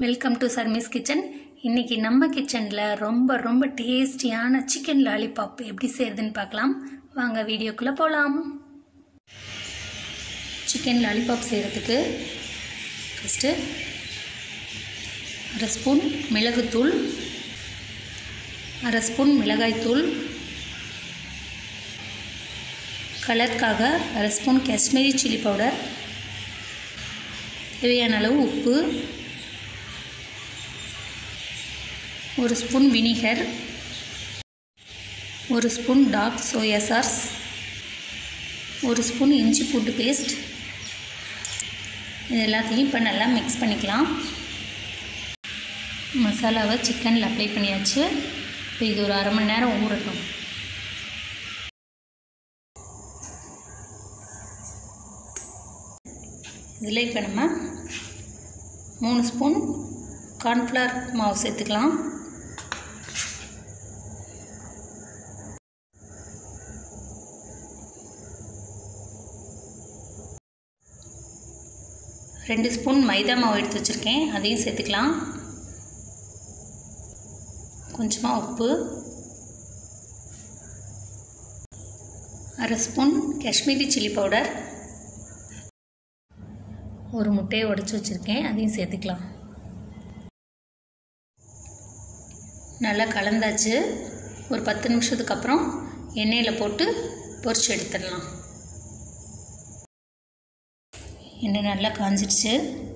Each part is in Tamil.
Welcome to சர்மிஸ் kitchen. இன்றைக்கி நம்ம கிச்சனில் ரொம்ப டேஸ்டியான சிக்கன் லாலிபாப் எப்படி செய்கிறதுன்னு பார்க்கலாம். வாங்க வீடியோக்குள்ளே போகலாம். சிக்கன் லாலிபாப் செய்கிறதுக்கு ஃபஸ்ட்டு 1/2 ஸ்பூன் மிளகுத்தூள், 1/2 ஸ்பூன் மிளகாய்த்தூள், கலருக்காக 1/2 ஸ்பூன் காஷ்மீரி சில்லி பவுடர், தேவையான அளவு உப்பு, 1 spoon vinegar, 1 spoon dark soya sauce, 1 spoon இஞ்சி பூண்டு பேஸ்ட். இது எல்லாத்தையும் இப்போ நல்லா மிக்ஸ் பண்ணிக்கலாம். மசாலாவை சிக்கனில் அப்ளை பண்ணியாச்சு. இப்போ இது ஒரு 1/2 மணி நேரம் ஊறட்டும். இதில் இப்போ நம்ம 3 ஸ்பூன் கார்ன்ஃப்ளவர் மாவு சேர்த்துக்கலாம். ரெண்டு ஸ்பூன் மைதா மாவு எடுத்து வச்சுருக்கேன், அதையும் சேர்த்துக்கலாம். கொஞ்சமாக உப்பு, 1/2 ஸ்பூன் காஷ்மீரி சில்லி பவுடர், ஒரு முட்டையை உடைச்சி வச்சுருக்கேன், அதையும் சேர்த்துக்கலாம். நல்லா கலந்தாச்சு. ஒரு 10 நிமிஷத்துக்கு அப்புறம் எண்ணெயில் போட்டு பொரிச்சு எடுத்துடலாம். எண்ணெய் நல்லா காஞ்சிடுச்சு.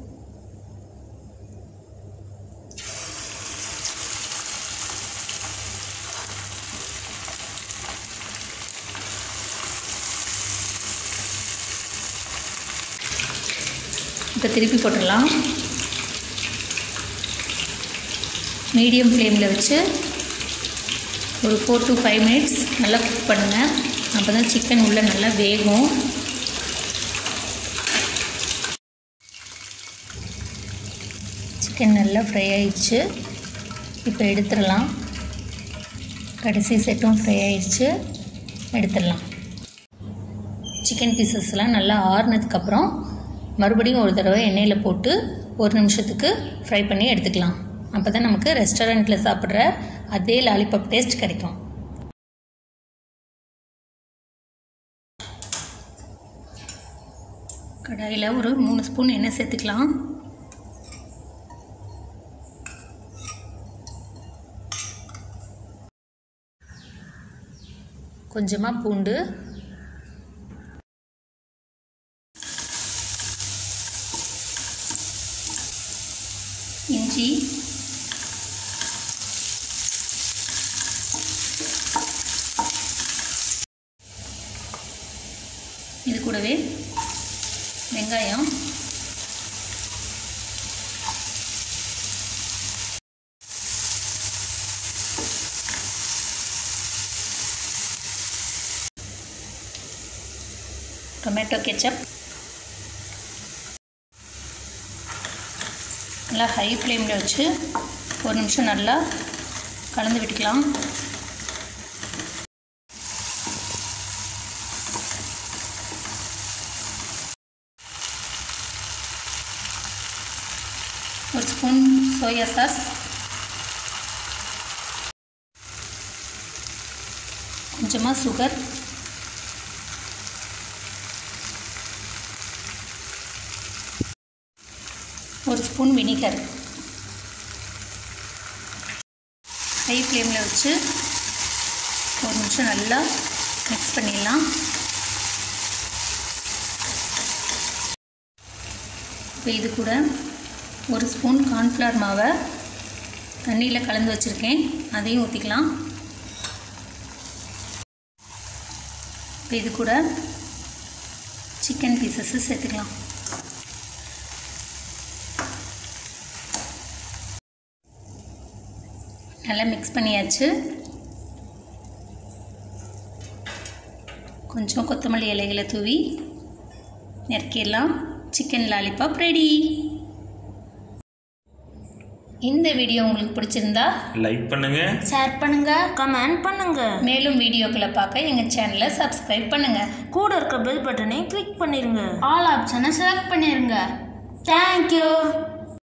இப்போ திருப்பி போட்டுடலாம். மீடியம் ஃப்ளேமில் வச்சு ஒரு 4 to 5 மினிட்ஸ் நல்லா குக் பண்ணுங்கள். அப்போ தான் சிக்கன் உள்ளே நல்லா வேகும். சிக்கன் நல்லா ஃப்ரை ஆயிடுச்சு. இப்போ எடுத்துடலாம். கடைசி செட்டும் ஃப்ரை ஆயிடுச்சு, எடுத்துடலாம். சிக்கன் பீசஸ்லாம் நல்லா ஆறுனதுக்கப்புறம் மறுபடியும் ஒரு தடவை எண்ணெயில் போட்டு 1 நிமிஷத்துக்கு ஃப்ரை பண்ணி எடுத்துக்கலாம். அப்போ தான் நமக்கு ரெஸ்டாரண்ட்டில் சாப்பிட்ற அதே லாலிபாப் டேஸ்ட் கிடைக்கும். கடாயில் ஒரு 3 ஸ்பூன் எண்ணெய் சேர்த்துக்கலாம். கொஞ்சமாக பூண்டு, இஞ்சி, இது கூடவே வெங்காயம், டொமேட்டோ கெச்சப். நல்லா ஹை ஃப்ளேமில் வச்சு 1 நிமிஷம் நல்லா கலந்து விட்டுக்கலாம். ஒரு ஸ்பூன் சோயா சாஸ், கொஞ்சமாக சுகர், ஒரு ஸ்பூன் வினிகர். ஹை ஃப்ளேமில் வச்சு 1 நிமிஷம் நல்லா மிக்ஸ் பண்ணிடலாம். இப்போ இது கூட 1 ஸ்பூன் கார்ன்ஃப்ளவர் மாவை தண்ணியில் கலந்து வச்சுருக்கேன், அதையும் ஊற்றிக்கலாம். இப்போ இது கூட சிக்கன் பீசஸ்ஸு சேர்த்துக்கலாம். நல்லா மிக்ஸ் பண்ணியாச்சு. கொஞ்சம் கொத்தமல்லி இலைகளை தூவி இறக்கிடலாம். Chicken lollipop ready. இந்த வீடியோ உங்களுக்கு பிடிச்சிருந்தா லைக் பண்ணுங்க, ஷேர் பண்ணுங்க, கமெண்ட் பண்ணுங்க. மேலும் வீடியோக்களை பார்க்க எங்கள் சேனலை சப்ஸ்கிரைப் பண்ணுங்க. கூட இருக்க பெல் பட்டனை கிளிக் பண்ணிருங்க. ஆல் ஆப்ஷனை செலக்ட் பண்ணிருங்க. தேங்க்யூ.